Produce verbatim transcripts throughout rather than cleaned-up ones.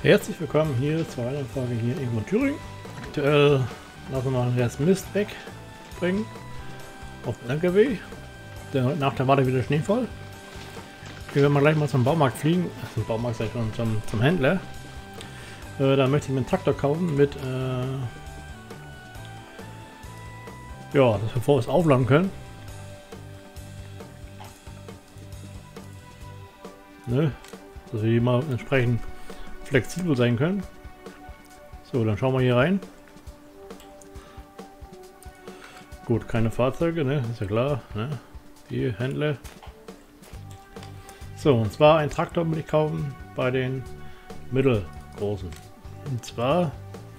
Herzlich willkommen hier zu einer Folge hier irgendwo in Thüringen. Aktuell lassen wir mal den Rest Mist wegbringen auf den L K W. Der, nach der Warte wieder schneevoll. Wir werden mal gleich mal zum Baumarkt fliegen. Ach, zum Baumarkt sag ich schon, zum, zum Händler. Äh, da möchte ich mir einen Traktor kaufen mit, äh, ja, dass wir vor es aufladen können. Ne? Dass wir hier mal entsprechend flexibel sein können. So, dann schauen wir hier rein. Gut, keine Fahrzeuge, ne? Ist ja klar, ne? Hier, Händler. So, und zwar ein Traktor will ich kaufen bei den mittelgroßen. Und zwar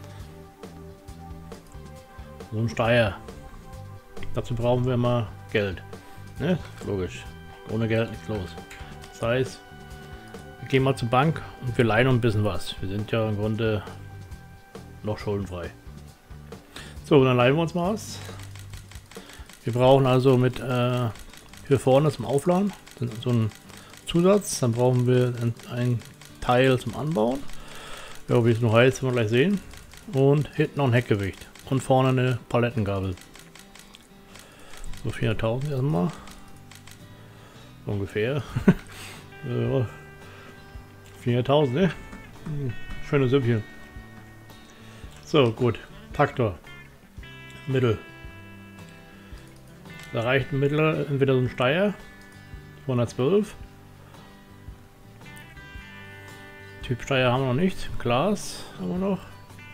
so ein Steier. Dazu brauchen wir mal Geld. Ne? Logisch. Ohne Geld nichts los. Das heißt, wir gehen mal zur Bank und wir leihen ein bisschen was. Wir sind ja im Grunde noch schuldenfrei. So, dann leihen wir uns mal was. Wir brauchen also mit äh, hier vorne zum Aufladen so einen Zusatz. Dann brauchen wir ein Teil zum Anbauen. Ja, wie es noch heißt, werden wir gleich sehen. Und hinten noch ein Heckgewicht. Und vorne eine Palettengabel. So vierhunderttausend erstmal. So ungefähr. Ja, vierhunderttausend, ne? Schöne Süppchen. So, gut. Traktor. Mittel. Da reicht ein Mittel, entweder so ein Steier. zweihundertzwölf. Typ Steier haben wir noch nicht. Glas haben wir noch.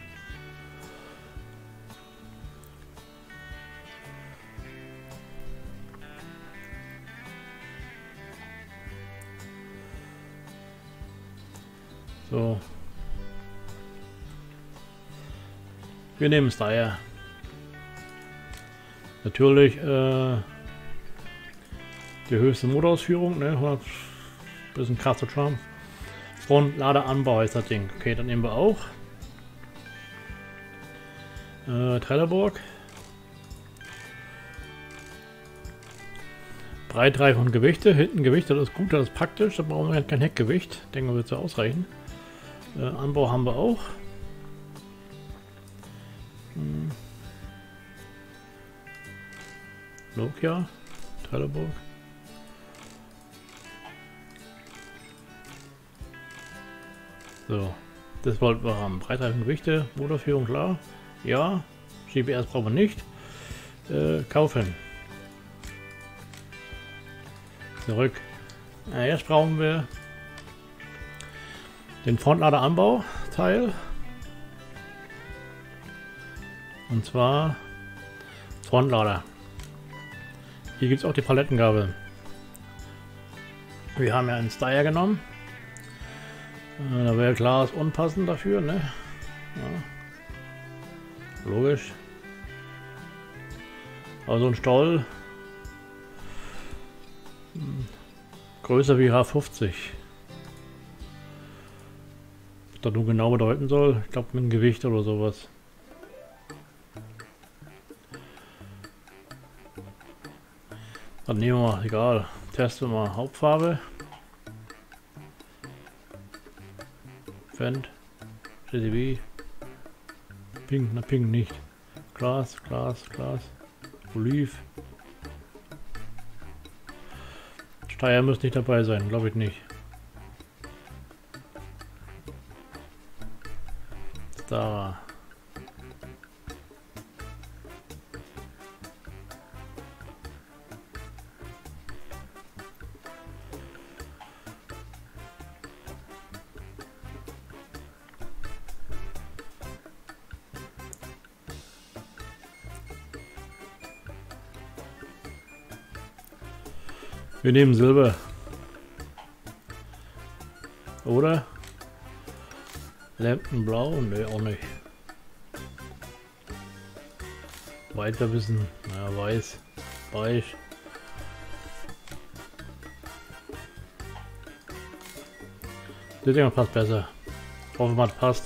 So. Wir nehmen Steyr. Natürlich äh, die höchste Motorausführung, ne? hundert, bisschen krasser Charme. Frontladeranbau heißt das Ding. Okay, dann nehmen wir auch. Äh, Trelleborg. Breitreifen und Gewichte. Hinten Gewichte, das ist gut, das ist praktisch. Da brauchen wir kein Heckgewicht. Denken wir, wird so ausreichen. Äh, Anbau haben wir auch. Hm. Nokia, Trelleborg. So, das wollten wir haben. Breitreifen, Gewichte, Motorführung, klar. Ja, G P S brauchen wir nicht. Äh, kaufen. Zurück. Äh, jetzt brauchen wir den Frontladeranbau-Teil. Und zwar Frontlader. Hier gibt es auch die Palettengabel. Wir haben ja einen Steyr genommen. Äh, da wäre Glas unpassend dafür, ne? Ja. Logisch. Aber so ein Stoll hm, größer wie H fünfzig. Was das nun genau bedeuten soll, ich glaube mit dem Gewicht oder sowas. Dann nehmen wir mal, egal, testen wir mal Hauptfarbe. Fendt, J C B, Pink, na Pink nicht. Glas, Glas, Glas, Oliv. Steyr müsste nicht dabei sein, glaube ich nicht. Da. Wir nehmen Silber. Oder? Lampenblau? Ne, auch nicht. Weiter bisschen, naja, weiß, beige. Das Ding passt besser. Hoffen wir, es passt.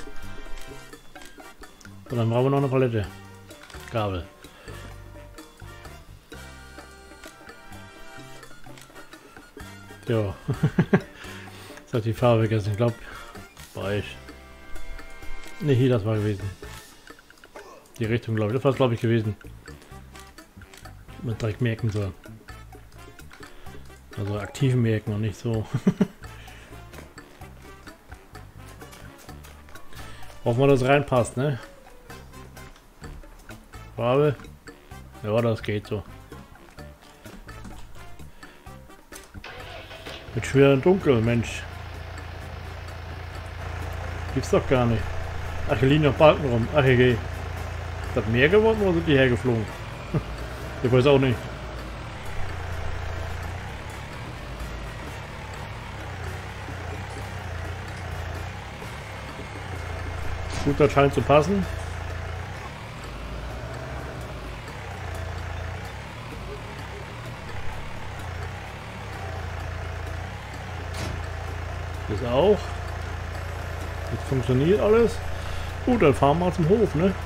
Und dann brauchen wir noch eine Palette. Gabel. Ja. Jetzt hat die Farbe vergessen. Ich glaube, beige. Ne, hier, das war gewesen. Die Richtung, glaube ich. Das war es, glaube ich, gewesen. Man direkt merken soll. Also aktiv merken und nicht so. Hoffen wir, dass es reinpasst, ne? Farbe. Ja, das geht so. Mit schwer dunkel, Mensch. Gibt's doch gar nicht. Ach, hier liegen noch Balken rum. Ach, hier geht. Ist das mehr geworden oder sind die hergeflogen? Ich weiß auch nicht. Gut, das scheint zu passen. Das auch. Jetzt funktioniert alles. Gut, dann fahren wir zum Hof, ne?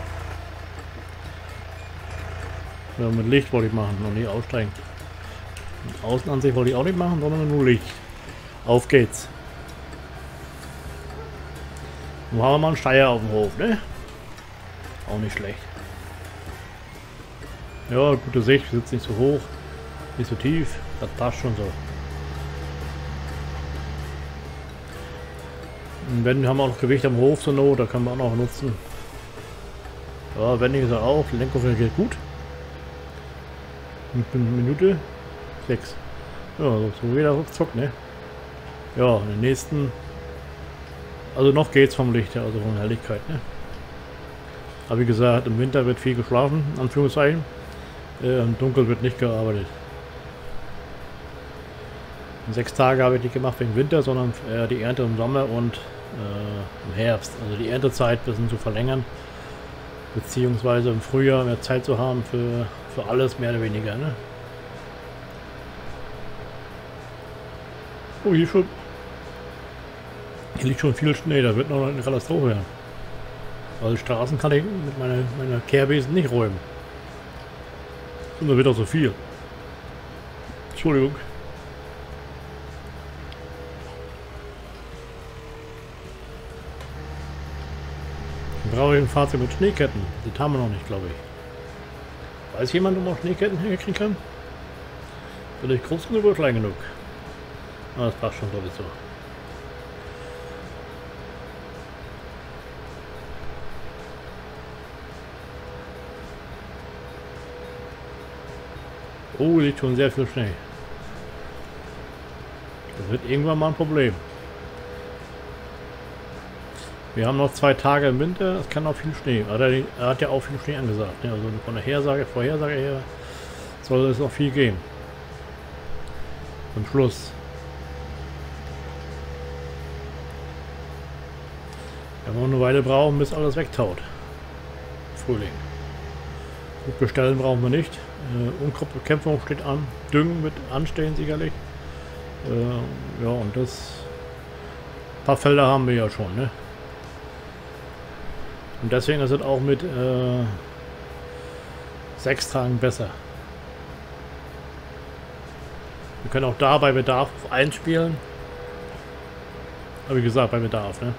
Ja, mit Licht wollte ich machen, noch nicht aussteigen. Und Außenansicht wollte ich auch nicht machen, sondern nur Licht. Auf geht's. Nun haben wir mal einen Steier auf dem Hof, ne? Auch nicht schlecht. Ja, gute Sicht, sitzt nicht so hoch, nicht so tief, das passt schon so. Und wenn, haben wir auch noch Gewicht am Hof zur Not, da können wir auch noch nutzen. Ja, Wending ist er auch, die Lenkung geht gut. Eine Minute sechs. Ja, so geht er ruckzuck, ne? Ja, in den nächsten. Also noch geht's vom Licht her, also von der Helligkeit, ne? Aber wie gesagt, im Winter wird viel geschlafen, Anführungszeichen. Äh, Im Dunkeln wird nicht gearbeitet. In sechs Tage habe ich nicht gemacht wegen Winter, sondern äh, die Ernte im Sommer und äh, im Herbst. Also die Erntezeit ein bisschen zu verlängern. Beziehungsweise im Frühjahr mehr Zeit zu haben für, für alles, mehr oder weniger, ne? Oh, hier schon. Hier liegt schon viel Schnee, da wird noch eine Katastrophe werden. Also Straßen kann ich mit meiner, meiner Kehrbesen nicht räumen. Und da wird auch so viel. Entschuldigung. Dann brauche ich ein Fahrzeug mit Schneeketten. Das haben wir noch nicht, glaube ich. Weiß jemand, ob man Schneeketten herkriegen kann? Bin ich groß genug oder klein genug? Ah, das passt schon, glaube ich, so. Oh, liegt schon sehr viel Schnee. Das wird irgendwann mal ein Problem. Wir haben noch zwei Tage im Winter, es kann auch viel Schnee. Er hat, er hat ja auch viel Schnee angesagt. Ne? Also von der Hersage, Vorhersage her soll es noch viel geben. Zum Schluss. Wir haben noch eine Weile brauchen, bis alles wegtaut. Frühling. Gut, bestellen brauchen wir nicht. Äh, Unkrautbekämpfung steht an. Düngen wird anstehen sicherlich. Äh, ja, und das... Ein paar Felder haben wir ja schon, ne? Und deswegen ist es auch mit äh, sechs Tagen besser. Wir können auch da bei Bedarf einspielen. Aber wie gesagt, bei Bedarf, ne?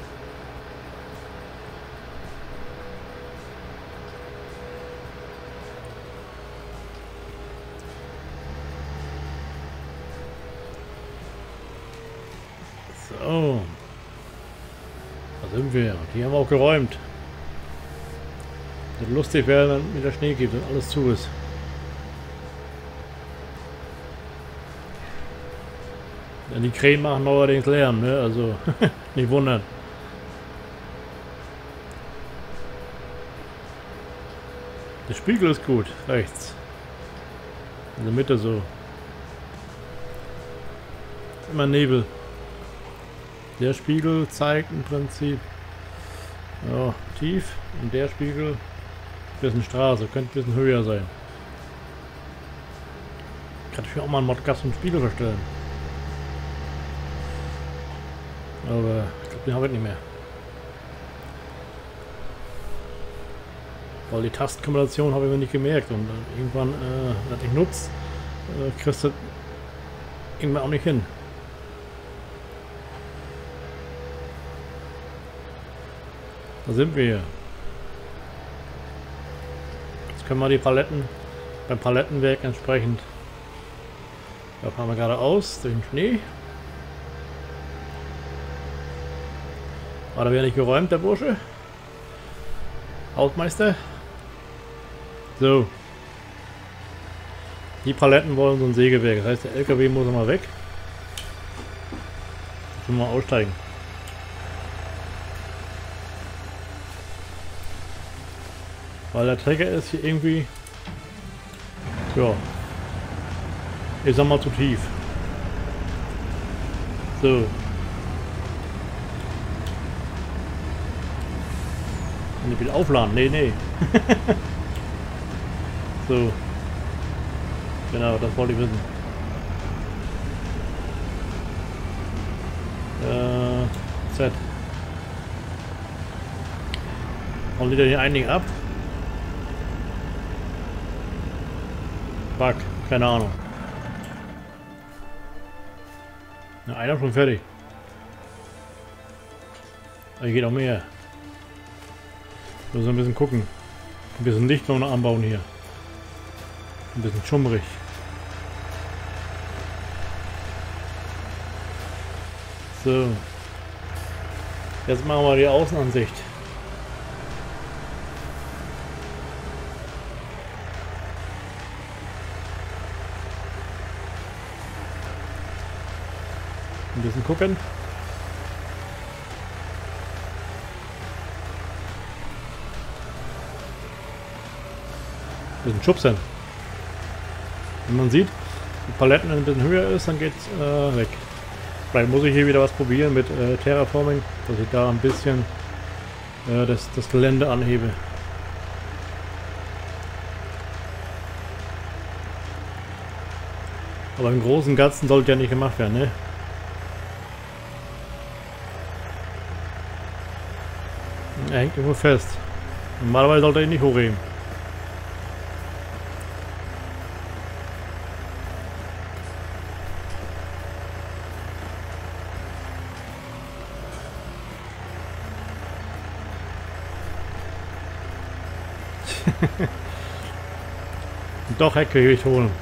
So. Da sind wir. Die haben wir auch geräumt. Das lustig wäre, wenn wieder Schnee gibt und alles zu ist. Denn die Krähen machen neuerdings Lärm, ne? Also nicht wundern. Der Spiegel ist gut, rechts. In der Mitte so. Immer Nebel. Der Spiegel zeigt im Prinzip ja, tief und der Spiegel bisschen Straße, könnte ein bisschen höher sein. Kann ich mir auch mal einen Modcast zum Spiegel verstellen. Aber ich glaube, den habe ich nicht mehr. Weil die Tastenkombination habe ich mir nicht gemerkt und irgendwann, äh, wenn ich nutze, äh, kriegst du irgendwann auch nicht hin. Da sind wir. Jetzt können wir die Paletten beim Palettenwerk entsprechend. Da fahren wir geradeaus durch den Schnee. War da wieder nicht geräumt, der Bursche? Hausmeister? So. Die Paletten wollen so ein Sägewerk. Das heißt, der L K W muss mal weg. Jetzt mal aussteigen. Weil der Trecker ist hier irgendwie, ja, ich sag mal zu tief. So. Und ich will aufladen. Nee, nee. So. Genau, das wollte ich wissen. Äh, Z. Und lädt er hier einigen ab? Bug, keine Ahnung. Na, einer schon fertig. Aber hier geht auch mehr. Müssen wir ein bisschen gucken. Ein bisschen Licht noch anbauen hier. Ein bisschen schummrig. So. Jetzt machen wir die Außenansicht. Ein bisschen gucken. Ein bisschen schubsen. Wenn man sieht, die Paletten ein bisschen höher ist, dann geht's äh, weg. Vielleicht muss ich hier wieder was probieren mit äh, Terraforming, dass ich da ein bisschen äh, das, das Gelände anhebe. Aber im Großen und Ganzen sollte ja nicht gemacht werden, ne? Er hängt irgendwo fest. Normalerweise sollte er ihn nicht hochheben. Doch, Hecke will ich holen.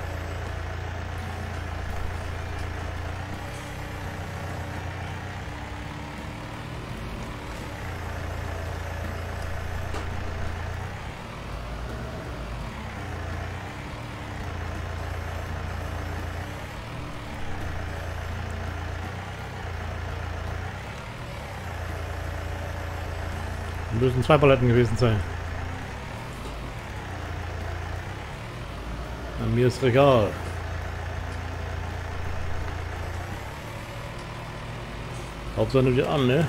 Müssen zwei Paletten gewesen sein. An mir ist Regal. Hauptsache nimmt ihr an, ne?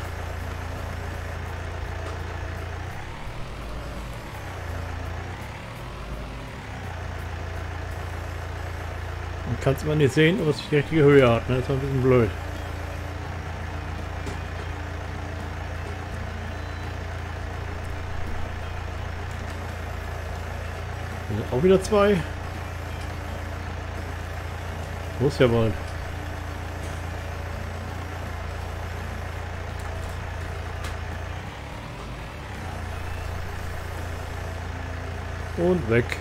Man kann es immer nicht sehen, ob es die richtige Höhe hat, ne? Das ist ein bisschen blöd. Auch wieder zwei. Muss ja wohl. Und weg.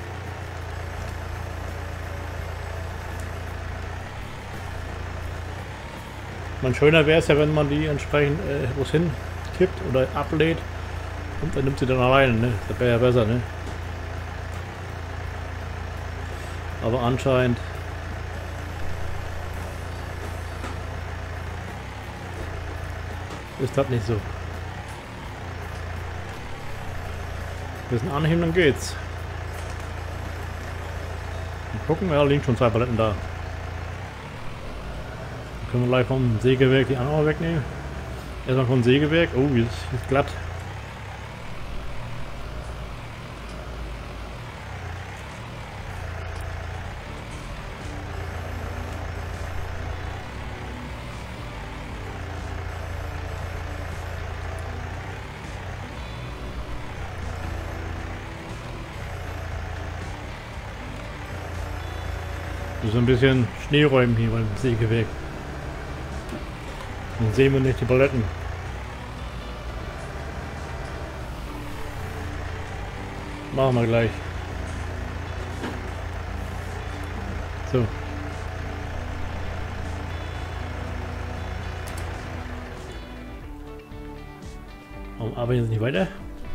Man schöner wäre es ja, wenn man die entsprechend äh, wo es hin kippt oder ablädt und dann nimmt sie dann alleine, ne? Das wäre ja besser, ne? Aber anscheinend ist das nicht so. Wir sind anheben, dann geht's. Mal gucken, ja, da liegen schon zwei Paletten da. Dann können wir gleich vom Sägewerk die anderen wegnehmen. Erstmal vom Sägewerk. Oh, hier ist, hier ist glatt. So ein bisschen Schnee räumen hier beim Sägewerk. Dann sehen wir nicht die Paletten. Machen wir gleich. So. Warum arbeiten jetzt nicht weiter?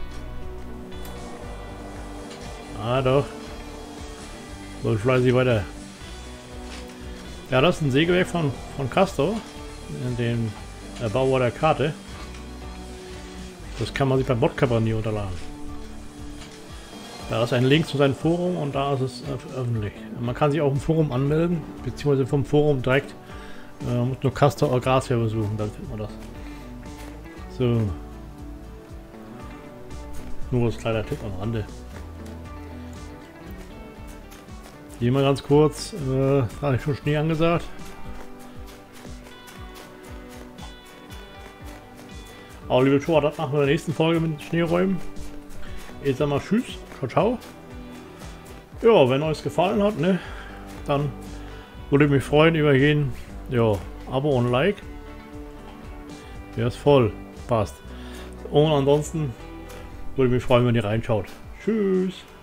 Ah doch. So fleißig weiter. Ja, das ist ein Sägewerk von, von Castor. In dem Erbauer der Karte. Das kann man sich beim Modcamper nie runterladen. Da ist ein Link zu seinem Forum und da ist es öffentlich. Man kann sich auch im Forum anmelden, beziehungsweise vom Forum direkt. Äh, man muss nur Castor oder Graswerbe suchen, dann findet man das. So. Nur als kleiner Tipp am Rande. Hier mal ganz kurz, äh, habe ich schon Schnee angesagt. Aber liebe Zuschauer, das machen wir in der nächsten Folge mit den Schneeräumen. Ich sag mal tschüss, ciao, ciao. Ja, wenn euch gefallen hat, ne, dann würde ich mich freuen über jeden, ja, Abo und Like. Der ist voll, passt. Und ansonsten würde ich mich freuen, wenn ihr reinschaut. Tschüss.